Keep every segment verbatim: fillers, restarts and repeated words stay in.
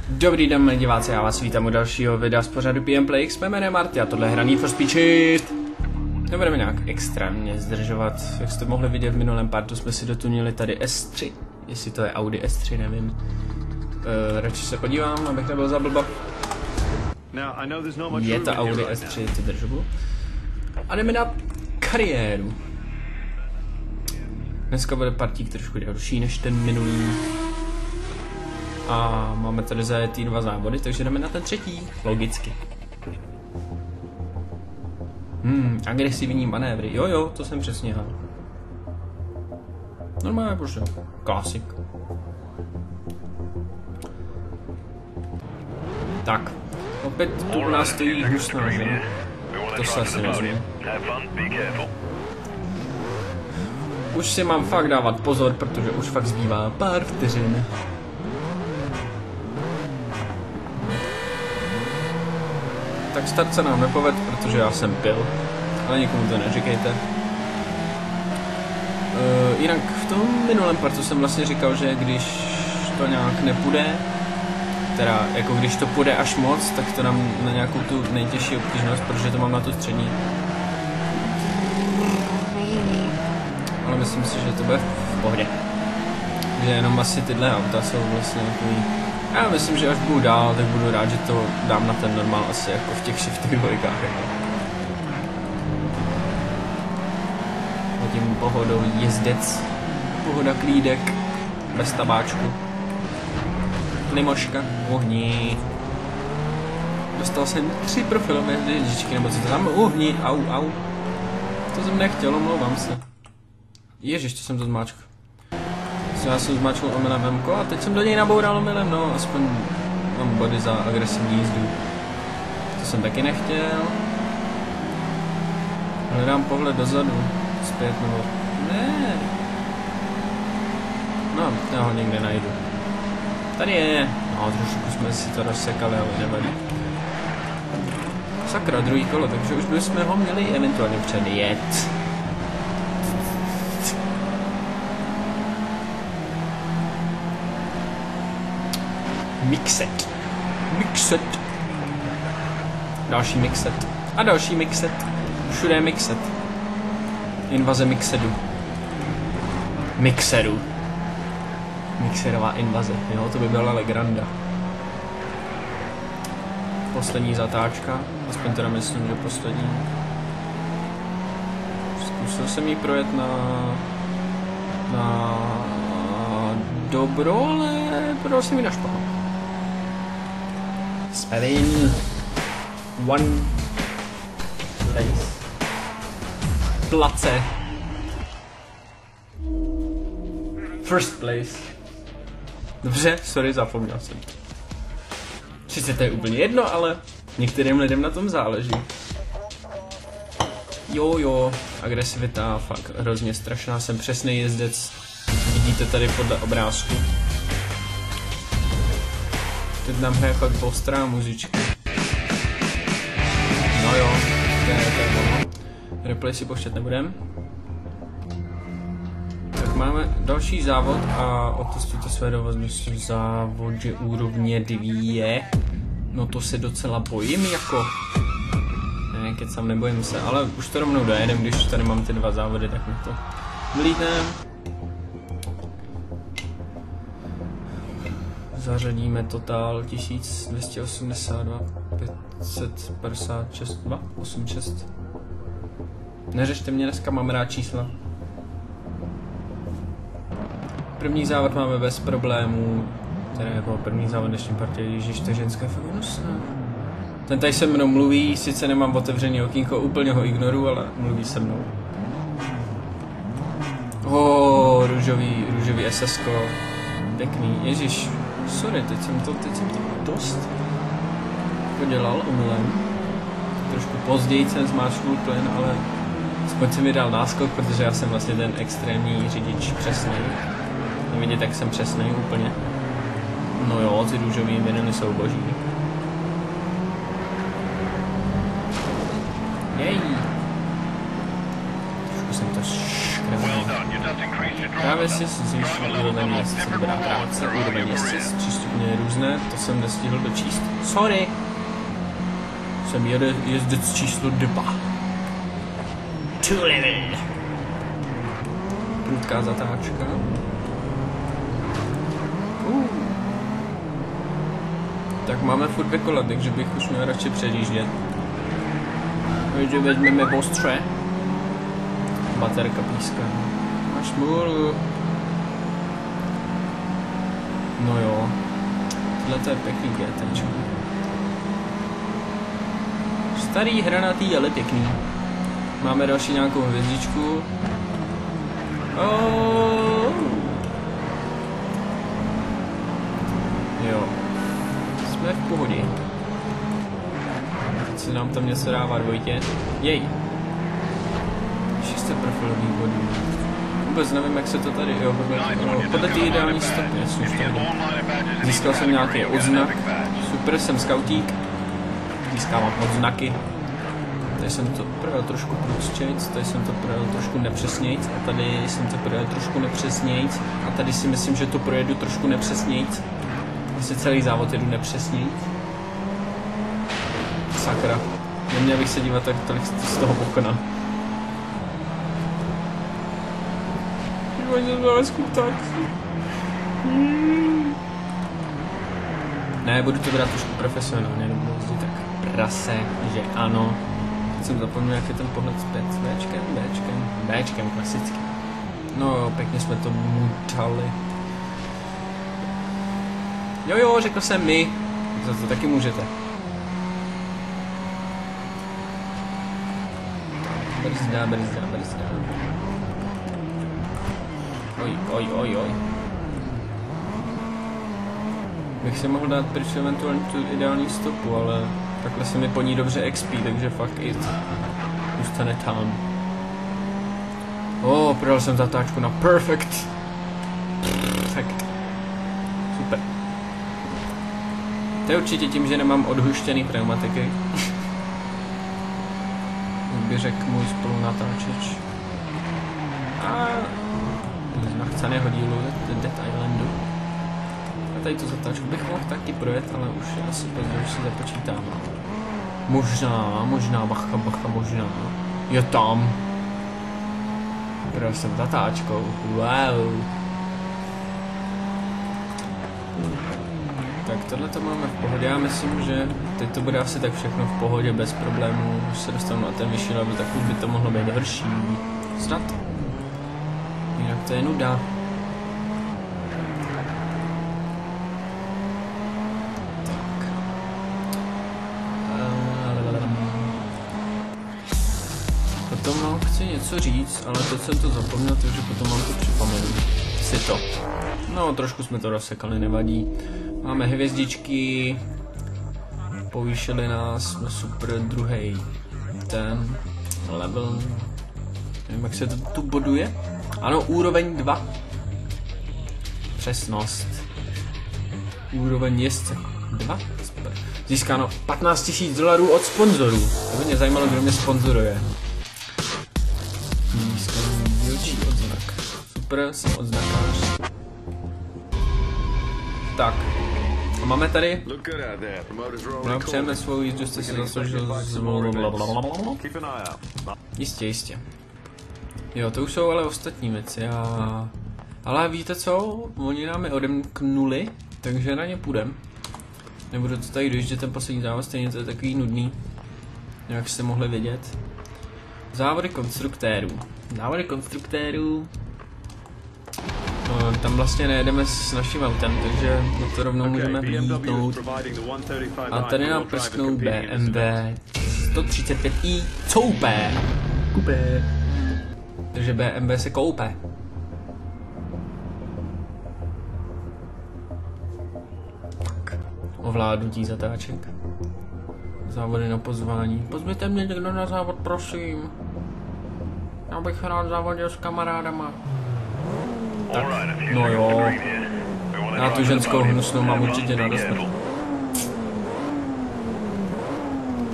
Dobrý den, milí diváci, já vás vítám u dalšího videa z pořadu P M Play X. Mé jméno je Marty a tohle je hra Need for Speed Shift. Nebudeme nějak extrémně zdržovat, jak jste mohli vidět v minulém partu, jsme si dotunili tady S tři. Jestli to je Audi S tři, nevím. Uh, radši se podívám, abych nebyl za blba. Je to Audi S tři, ty držbu. A jdeme na kariéru. Dneska bude partík trošku delší než ten minulý. A máme tady zajetý dva závody, takže jdeme na ten třetí, logicky. Hmm, agresivní manévry, jo jo, to jsem přesně hal. Normálně prostě, klasik. Tak, opět tu u nás stojí husno, že? To se asi nezmí. Už si mám fakt dávat pozor, protože už fakt zbývá pár vteřin. Tak start se nám nepoved, protože já jsem pil, ale nikomu to neříkejte. Uh, jinak v tom minulém partu jsem vlastně říkal, že když to nějak nepůjde, teda jako když to půjde až moc, tak to dám na nějakou tu nejtěžší obtížnost, protože to mám na tu střední. Ale myslím si, že to bude v pohodě. Že jenom asi tyhle auta jsou vlastně takový. Já myslím, že až budu dál, tak budu rád, že to dám na ten normál asi jako v těch shiftových dvojkách. Jako. Hodím pohodový jezdec, pohoda klídek, bez tabáčku. Limoška, uhni. Dostal jsem tři profilové hvězdičky, nebo co to tam, uhni, au, au. To jsem nechtěl, omlouvám se. Ježiš, to jsem to zmáčkl. Já jsem zmáčkl omylem M-ko a teď jsem do něj naboural omylem, no aspoň mám body za agresivní jízdu. To jsem taky nechtěl. Hledám pohled dozadu, zpět nebo... Ne. No, já ho někde najdu. Tady je. No, trošku jsme si to rozsekali, ale nevadí. Sakra, druhý kolo, takže už bychom ho měli eventuálně předjet. Mixet. Mixet. Další mixet. A další mixet. Všude je mixet. Invaze mixedu. Mixeru. Mixerová invaze. Jo, to by byla legranda. Poslední zatáčka. Aspoň teda myslím, že poslední. Zkusil jsem jí projet na... Na... Dobro, ale... Podal jsem jí na špahu. Spelling one place. Place. First place. Dobře, sorry, zapomněl jsem. Sice to je úplně jedno, ale některým lidem na tom záleží. Jo, jo, agresivita, fakt hrozně strašná, jsem přesný jezdec. Vidíte tady podle obrázku. Teď nám hraje fakt ostrá muzička. No jo, to je, to je ono. Replay si pouštět nebudem. Tak máme další závod a otestujte své dovoznosti v závodě úrovně dvě. No to se docela bojím jako. Ne, kecam, nebojím se, ale už to rovnou dojedem, když tady mám ty dva závody, tak mi to vylítnem. Zařadíme totál tisíc dvě stě osmdesát dva, pět set padesát šest, dva, osm šest. Neřešte mě, dneska mám rád čísla. První závod máme bez problémů. Teda jako první závod dnešní partie, ježiš, to je ženské fakt hnusné. Ten tady se mnou mluví, sice nemám otevřený okýnko, úplně ho ignoruju, ale mluví se mnou. Oh, růžový, růžový S S ko. Pěkný, ježiš. Sorry, teď jsem to, teď jsem to dost podělal omylem. Trošku později jsem zmáčknul plyn, ale aspoň jsem mi dal náskok, protože já jsem vlastně ten extrémní řidič přesný. Nevidíte, jak jsem přesný úplně. No jo, ty růžový mireny jsou boží. Jej. Trošku jsem to škrabal. Právě si zvýšil úroveň jezdce, dobrá práce, úroveň jezdce, tři stupně různé, to jsem nestihl dočíst. Sorry! Jsem jede, jezdec číslo dva. Two level. Prudká zatáčka. Uh. Tak máme furt dvě kola, takže bych už měl radši předjíždět. Takže vezmeme ostře. Baterka píská. Máš smůlu. No jo. Tohle to je pěkný GTčko. Starý, hranatý, ale pěkný. Máme další nějakou hvězdičku. Oh. Jo. Jsme v pohodě. Teď se nám tam něco dává dvojitě. Jej. Šesté profilový bodů. Vůbec nevím, jak se to tady, jo, podle ty ideální stopně, získal jsem nějaký odznak. Super, jsem skautík. Získávám odznaky. Tady jsem to projel trošku průstřic, tady jsem to projel trošku nepřesnějc a tady jsem to projel trošku nepřesnějc a tady si myslím, že to projedu trošku nepřesnějc. Vlastně celý závod jedu nepřesnějc. Sakra. Neměl bych se dívat tak tolik z toho okna. Ne, budu to brát trošku profesionálně, nebudu jezdit tak prase, že ano. Teď jsem zapomněl, jak je ten pohled zpět s Bčkem, Bčkem, Bčkem klasicky. No, pěkně jsme to mutali. Jo jo, řekl jsem my, za to taky můžete. Brzda, brzda, brzda. Oj, oj, oj, oj. Bych si mohl dát pryč eventuálně tu ideální stopu, ale takhle se mi po ní dobře X P, takže fuck it. Zůstane tam. O, oh, prodal jsem zatáčku na perfect. Perfect. Super. To je určitě tím, že nemám odhuštěný pneumatiky. By řekl můj spolunatáčeč. A z nachceného dílu Dead Islandu. A tady tu zatáčku bych mohl taky projet, ale už je asi pozdě, už si započítám. Možná, možná, bacha, bacha, možná. Je tam. Projel jsem zatáčkou. Wow. Tak tohle to máme v pohodě, já myslím, že teď to bude asi tak všechno v pohodě, bez problémů, už se dostanu na ten vyšší level, tak už by to mohlo být horší. Snad. Jinak to je nuda. Tak. Potom vám chci něco říct, ale teď jsem to zapomněl, takže potom vám to připomenu. Si to. No, trošku jsme to rozsekali, nevadí. Máme hvězdičky, povýšili nás, jsme super, druhý ten level, nevím, jak se to tu boduje, ano, úroveň dva, přesnost, úroveň jezdce dva, super, získáno patnáct tisíc dolarů od sponzorů, to by mě zajímalo, kdo mě sponzoruje, získám dílčí odznak, super, jsem odznakář, tak. A máme tady, no, přejeme svou jízdu, jste si zasloužil z... Jistě, jistě. Jo, to už jsou ale ostatní věci a... Ale víte co, oni nám je odemknuli, takže na ně půjdem. Nebudu to tady dojíždět ten poslední závod, stejně to je takový nudný. Jak jste mohli vidět. Závody konstruktérů. Závody konstruktérů... No, tam vlastně nejedeme s naším autem, takže na to rovnou můžeme vlítnout. A tady nám prsknou B M W sto třicet pět i coupé. Kupé. Takže B M W se koupe. Tak. Ovládnutí zatáček. Závody na pozvání. Pozvěte mě někdo na závod, prosím. Já bych rád závodil s kamarádama. Tak, no jo, já tu ženskou hnusnou mám určitě na dost.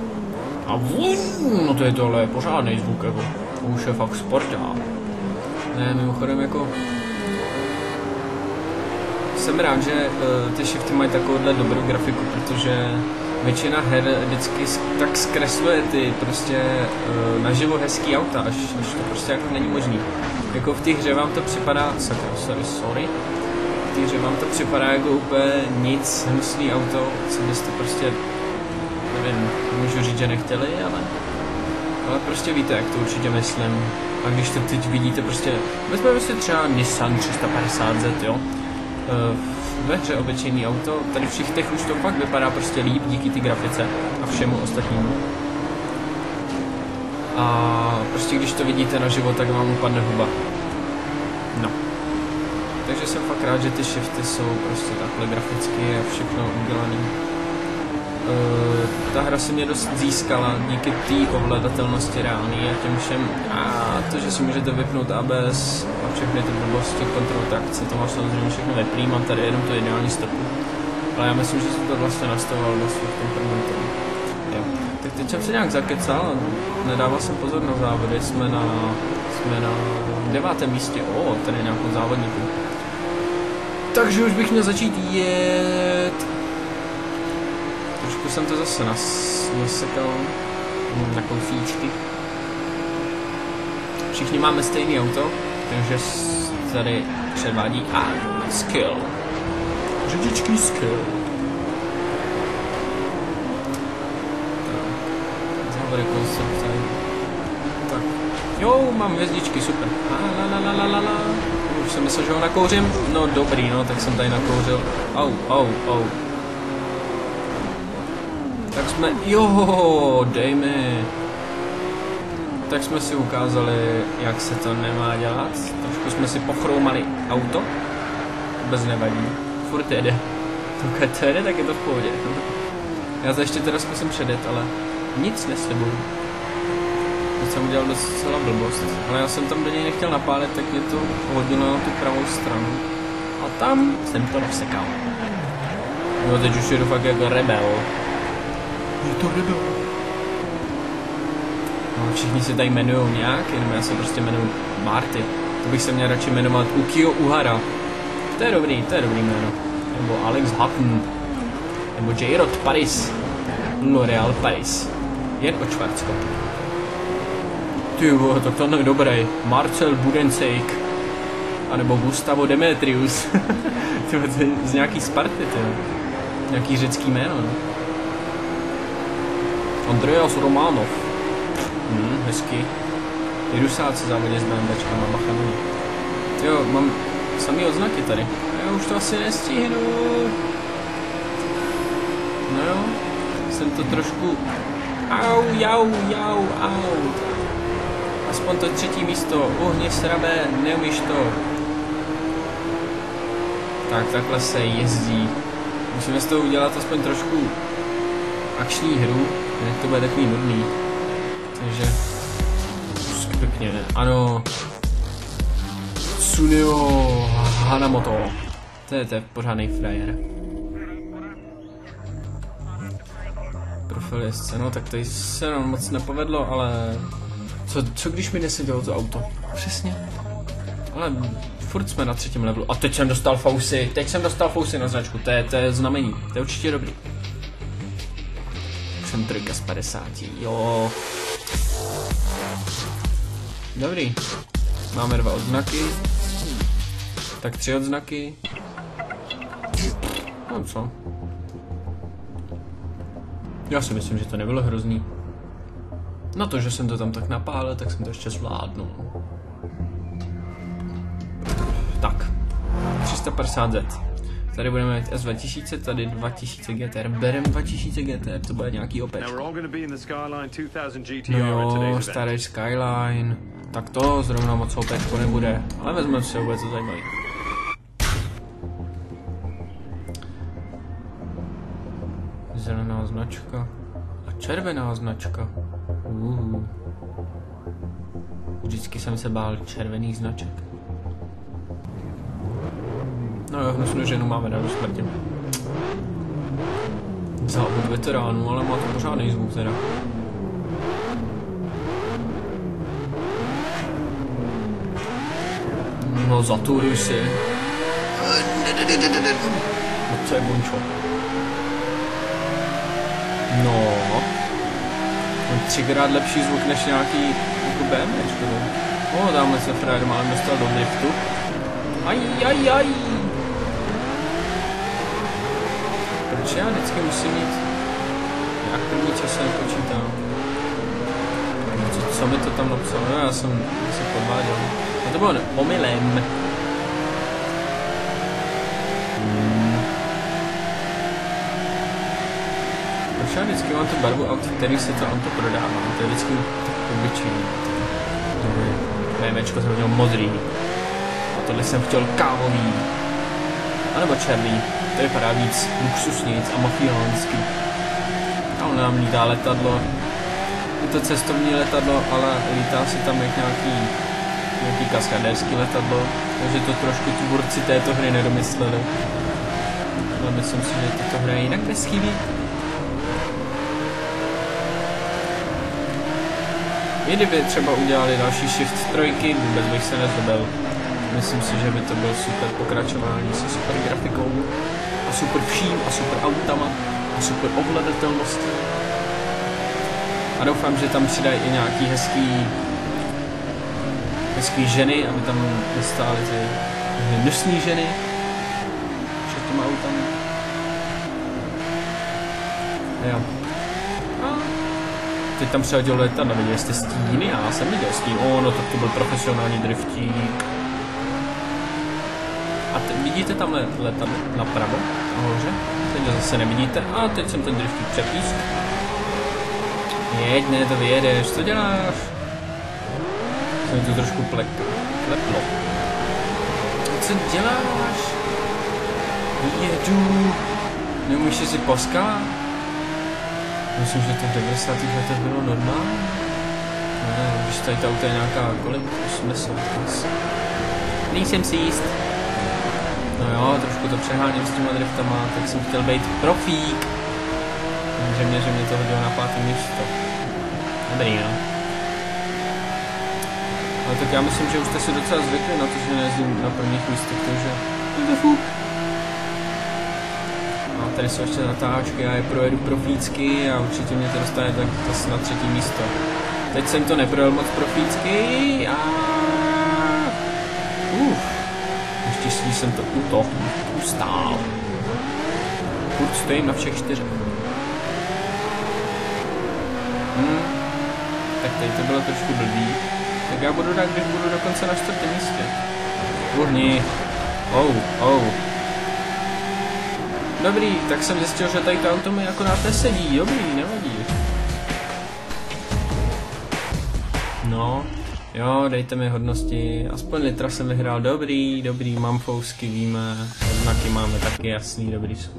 A vůj, no to je tohle pořádnej zvuk, jako, to už je fakt sportá. Ne, mimochodem jako... Jsem rád, že uh, ty shifty mají takovouhle dobrou grafiku, protože většina her vždycky tak zkresluje ty prostě uh, naživo hezký auta, až, až to prostě jako není možný. Jako v té hře vám to připadá, sakra, sorry, sorry, v té hře vám to připadá jako úplně nic, hnusný auto, co byste prostě, nevím, můžu říct, že nechtěli, ale, ale prostě víte, jak to určitě myslím. A když to teď vidíte prostě, vezmeme si třeba Nissan tři sta padesát Z, jo, ve hře obyčejný auto, tady v šichtech už to fakt vypadá prostě líp díky té grafice a všemu ostatnímu. A prostě když to vidíte naživo, tak vám upadne huba. No. Takže jsem fakt rád, že ty shifty jsou prostě takhle graficky a všechno udělané. Uh, ta hra si mě dost získala díky té ovladatelnosti reálný a těm všem. A to, že si můžete vypnout A B S a všechny ty blbosti, kontrol trakce, to máš samozřejmě všechno vyplý, mám tady jenom tu ideální stopu. Ale já myslím, že jsem to vlastně nastavoval vlastně v tom prvním tomu. Jo. Tak teď jsem se nějak zakecal a nedával jsem pozor na závody, jsme na, jsme na devátém místě, o, tady nějakou závodníku. Takže už bych měl začít jet. Trošku jsem to zase nas, nasekal na konfíčky. Všichni máme stejný auto, takže tady předvádí a skill. Řidičský skill. Závody konstrukce. Tak. Jo, mám hvězdičky, super. La la la la la la. Už jsem myslel, že ho nakouřím. No dobrý, no, tak jsem tady nakouřil. Au, au, au. Tak jsme, jo, dej mi. Tak jsme si ukázali, jak se to nemá dělat. Trošku jsme si pochroumali auto. Vůbec nevadí. Furt jede. Pokud to jede, tak je to v pohodě. Já to ještě teda zkusím předjet, ale nic neslibuju. Teď jsem udělal docela blbost. Ale já jsem tam do něj nechtěl napálit, tak mě to hodilo na tu pravou stranu. A tam jsem to rozsekal. No teď už jedu fakt jako rebel. Je to rebel. No, všichni se tady jmenujou nějak, jenom já se prostě jmenuji Marty. To bych se měl radši jmenovat Ukio Uhara. To je dobrý, to je dobrý jméno. Nebo Alex Hutton. Nebo J-Rod Paris. L'Oreal Paris. Jen od Švarcko. Ty vole, tak to je dobrý. Marcel Budencejk. A nebo Gustavo Demetrius. To je z nějaký Sparty, ty. Nějaký řecký jméno, no. Andreas Romanov. Hm, hezky. Ty rusáci závodě s BMWčkama, bacha na ně. Jo, mám samý odznaky tady. Já už to asi nestihnu. No jo, jsem to trošku... Au, jau, jau, au. Aspoň to třetí místo. Uhni srabe, neumíš to. Tak, takhle se jezdí. Musíme z toho udělat aspoň trošku akční hru, jinak to bude takový nudný. Takže... Pěkně, ano. Tsuneo Hanamoto. To je, to je pořádnej frajer. Profil jezdce, no tak to se nám moc nepovedlo, ale... Co, co když mi nesedělo to auto? Přesně. Ale furt jsme na třetím levelu. A teď jsem dostal fousy, teď jsem dostal fousy na značku, to je, to je znamení, to je určitě dobrý. Jsem trojka z padesáti, jo. Dobrý. Máme dva odznaky. Tak tři odznaky. No co? Já si myslím, že to nebylo hrozný. Na to, že jsem to tam tak napálil, tak jsem to ještě zvládnul. Tak. tři sta padesát Z. Tady budeme mít S dva tisíce, tady dva tisíce G T R. Berem dva tisíce G T R, to bude nějaký opět. No jo, starý Skyline. Tak to zrovna moc opětko nebude, ale vezmeme si vůbec to zajímavý. Zelená značka a červená značka. Uh. Vždycky jsem se bál červených značek. No jo, hnusnou ženu máme na smrti. Závod veteránů, ale má to pořádný zvuk teda. No zaturuj si. No co je bončo? No. Mám třikrát lepší zvuk než nějaký jako BMWčko. O, dáme se frajer málem dostal do driftu. Aj, aj, aj. Proč já vždycky musím mít jak první čas se nepočítám? Co, co mi to tam napsalo? No, já jsem se podváděl. No to bylo omylem. Hmm. Proč já vždycky mám tu barvu aut, který se to auto prodává? To je vždycky obyčejný. BMWčko jsem měl modrý. A tohle jsem chtěl kávový. A nebo černý. To vypadá víc luxusnic a mafiánský. A on nám lítá letadlo. Je to cestovní letadlo, ale lítá si tam jak nějaký, nějaký kaskadérský letadlo. Takže to trošku tvůrci této hry nedomysleli. Ale myslím si, že tato hra je jinak bezchybí. I kdyby třeba udělali další Shift trojky, vůbec bych se nezdobil. Myslím si, že by to byl super pokračování se super grafikou a super vším a super autama a super ovladatelností. A doufám, že tam přidají i nějaký hezký hezký ženy, aby tam nestály ty hnusný ženy před těma autami. Jo. A teď tam přihodil letadlo, viděli jste stíny? Já jsem viděl stín. O, no tak to byl profesionální driftík. A te, vidíte tam letadlo napravo, nahoře? Teď ho zase nevidíte. A teď jsem ten driftík přepísk. Jeď, ne, to vyjedeš, co děláš? Jsem tu trošku plek, pleplo. Co děláš? Jedu. Neumíš si poskat? Myslím, že to v devadesátých letech bylo normální. Ne, když tady ta auto je nějaká kolik? osmdesát. Nejsem si jist. No jo, trošku to přeháním s těma driftama, tak jsem chtěl být profík. Samozřejmě, že mě to hodilo na pátý místo. Dobrý, no. Ale tak já myslím, že už jste si docela zvykli na to, že nejezdím na prvních místech, takže... A tady jsou ještě natáčky, já je projedu profícky a určitě mě to dostane tak zase na třetí místo. Teď jsem to neprojel moc profícky a... Uf. Naštěstí jsem to u toho ustál. Furt stojím na všech čtyřech. Hmm. Tak tady to bylo trošku blbý. Tak já budu rád, když budu dokonce na čtvrtém místě. Uhni. Oh, oh. Dobrý, tak jsem zjistil, že tady to auto mi akorát nesedí. Dobrý, nevadí. No, jo, dejte mi hodnosti. Aspoň litra jsem vyhrál. Dobrý, dobrý, mám fousky, víme. Znaky máme taky jasný, dobrý jsou.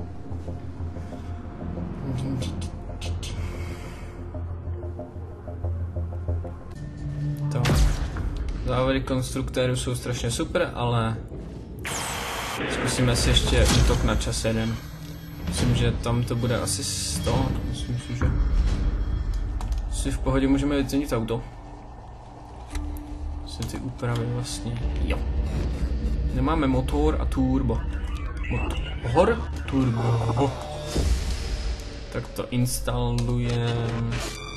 To. Závody konstruktérů jsou strašně super, ale zkusíme si ještě útok na čas jeden. Myslím, že tam to bude asi sto. Myslím si, že si v pohodě můžeme vycenit auto. Si ty úpravy vlastně. Jo. Nemáme motor a turbo. Motor, turbo. Tak to instalujeme.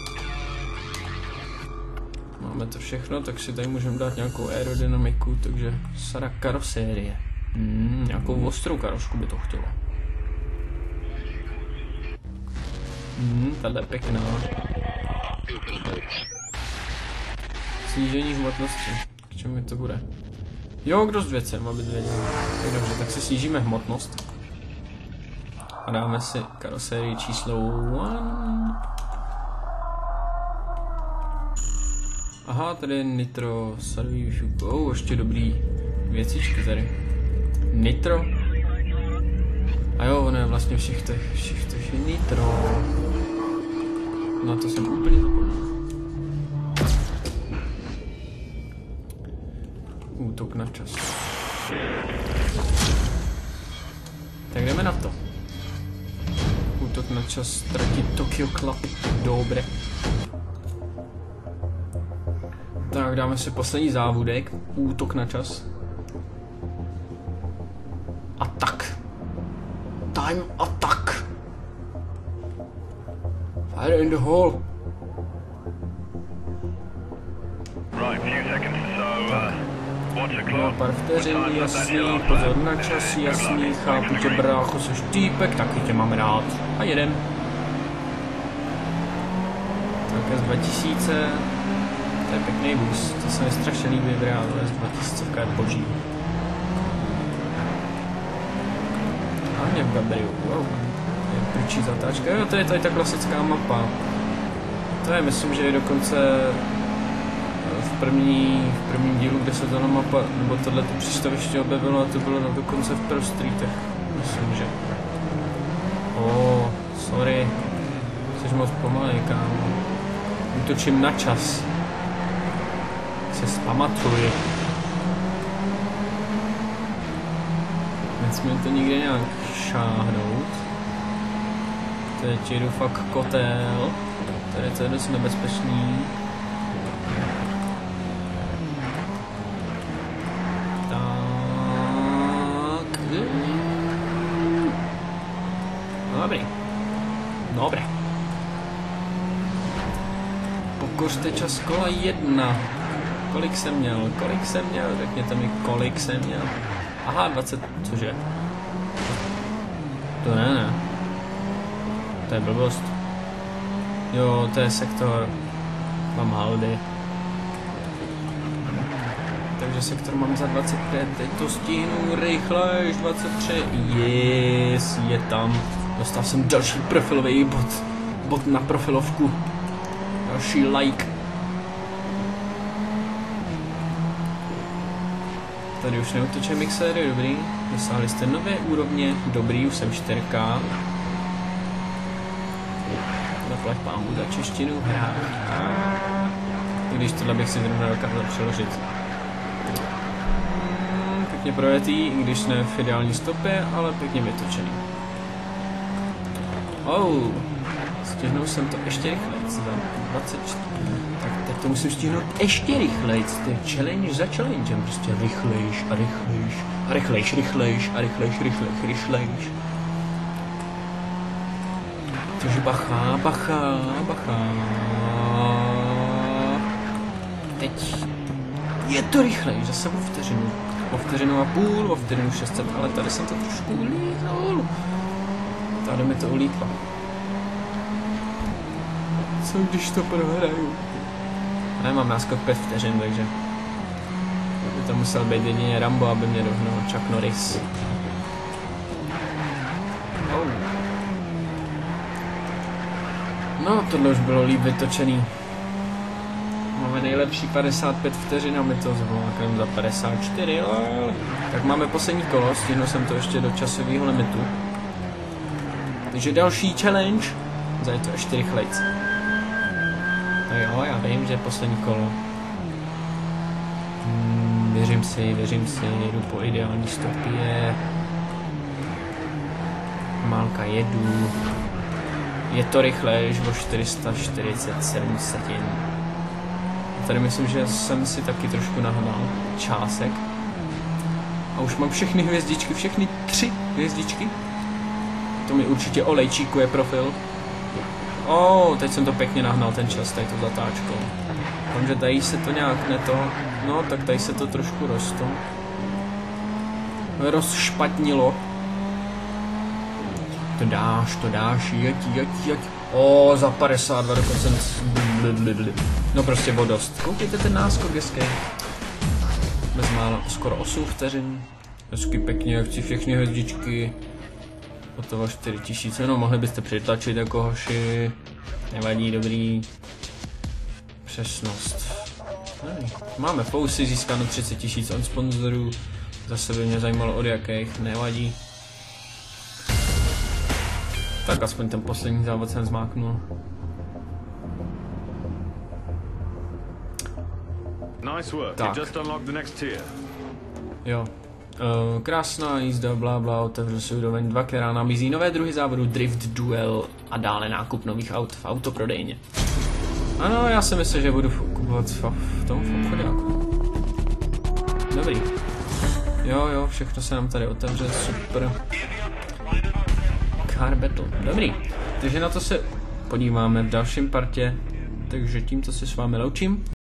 Máme to všechno, tak si tady můžeme dát nějakou aerodynamiku, takže sada karosérie. Hmm, nějakou ostrou karošku by to chtělo. Hmm, tahle je pěkná. Snížení hmotnosti. K čemu to bude? Jo, kdo s věcem, aby věděl. Tak dobře, tak si snížíme hmotnost. A dáme si karosérii číslo one. Aha, tady je nitro, sadový výfuk. Oh, ještě dobrý věcičky tady. Nitro. A jo, ono je vlastně všech těch, všech těch nitro. No to jsem úplně zapomněl. Útok na čas. Tak jdeme na to. Útok na čas ztratit Tokyo Club. Dobré. Tak dáme si poslední závudek. Útok na čas. Time attack! Fire in the hole! Right, few seconds, so uh, watch the No, clock. pár vteřin, jasný, pozor na čas, jasný, chápu tě brácho, jsi týpek, taky tě mám rád. A jeden. Tak z dva tisíce, to je pěkný boost, to se mi strašně líbí v reálu, z dva tisíce je boží. A mě v Gabriu, wow, je prčí zatáčka, jo, to je tady ta klasická mapa. To je, myslím, že je dokonce v první, v prvním dílu, kde se tato mapa, nebo tohleto přístaviště objevilo, a to bylo na dokonce v Pro Streetech, myslím, že. Oh, sorry, jsi moc pomalej, kámo. Útočím na čas. Se zpamatuj. Nesmím to nikde nějak šáhnout. Teď jedu fakt kotel. Tady to je dost nebezpečný. Tak. Dobrý. Dobré. Pokořte čas kola jedna. Kolik jsem měl? Kolik jsem měl? Řekněte mi, kolik jsem měl. Aha, dvacet, cože? To ne, ne. To je blbost. Jo, to je sektor. Mám haldy. Takže sektor mám za dvacet pět, teď to stínu rychlejš, dvacet tři. Yes, je tam. Dostal jsem další profilový bod. Bod na profilovku. Další like. Tady už neutočím mixéry, dobrý. Dosáhli jste nové úrovně, dobrý, už jsem čtyři ká. Zaplať pámu za češtinu, hrát. I když tohle bych si zrovna dokázal přeložit. Hmm, pěkně projetý, i když ne v ideální stopě, ale pěkně vytočený. Oh, stihnul jsem to ještě rychleji, za dvacet čtyři. Tak teď to musím stihnout ještě rychleji, to je challenge za challengem, prostě rychlejš a rychlejš a rychlejš, rychlejš a rychlejš, rychlejš, rychlejš. Takže bacha, bacha, bacha. Teď je to rychlejš, zase o vteřinu, o vteřinu a půl, o vteřinu šest set, ale tady jsem to trošku ulítnul. Tady mi to ulítlo. Co když to prohraju? Nemám náskok pět vteřin, takže by to musel být jedině Rambo, aby mě dohnal Chuck Norris. Oh. No, tohle už bylo líp vytočený. Máme nejlepší padesát pět vteřin a my to zvládneme za padesát čtyři, lol. Tak máme poslední kolo, stihnul jsem to ještě do časového limitu. Takže další challenge, za to ještě rychlejc. No jo, já vím, že poslední kolo. Hmm, věřím si, věřím si, jedu po ideální stopě. Málka jedu. Je to rychlejš o čtyři sta čtyřicet sedm setin. Tady myslím, že jsem si taky trošku nahnal čásek. A už mám všechny hvězdičky, všechny tři hvězdičky. To mi určitě olejčíkuje profil. Oh, teď jsem to pěkně nahnal ten čas, tady to zatáčkou. Takže tady se to nějak neto, no tak tady se to trošku rosto. Rozšpatnilo. To dáš, to dáš, jeď, jeď, jeď. O, za padesát dva dokonce. No prostě vodost. Koukejte ten náskok, hezký. Bezmála, skoro osm vteřin. Hezky pěkně, chci všechny hvězdičky. Hotovo čtyři tisíce, no mohli byste přitlačit jako hoši. Nevadí, dobrý. Přesnost. Nej. Máme fousy, získáno třicet tisíc od sponzorů. Zase by mě zajímalo od jakých, nevadí. Tak aspoň ten poslední závod jsem zmáknul. Nice work. Tak. You just unlocked the next tier. Jo. Uh, krásná jízda, blá, blá, otevřu si úroveň dva, která nabízí nové druhy závodu, drift, duel a dále nákup nových aut v autoprodejně. Ano, já si myslím, že budu kupovat v, v tom v obchodáku. Dobrý. Jo, jo, všechno se nám tady otevře, super. Car Battle. Dobrý, takže na to se podíváme v dalším partě, takže tímto se s vámi loučím.